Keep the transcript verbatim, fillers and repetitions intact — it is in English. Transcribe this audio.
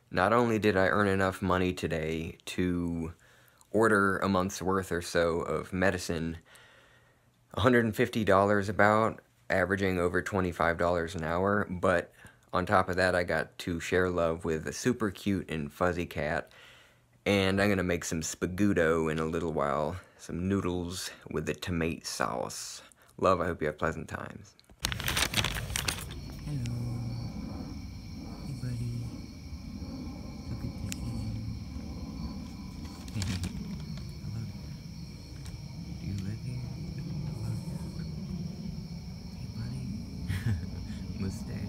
Not only did I earn enough money today to order a month's worth or so of medicine, one hundred fifty dollars about, averaging over twenty-five dollars an hour, but on top of that I got to share love with a super cute and fuzzy cat, and I'm gonna make some spaguto in a little while, some noodles with the tomato sauce. Love, I hope you have pleasant times. Hello. Hey, buddy. So good to see you. Hello. Do you live here? Hello. Hey, buddy. Mustache.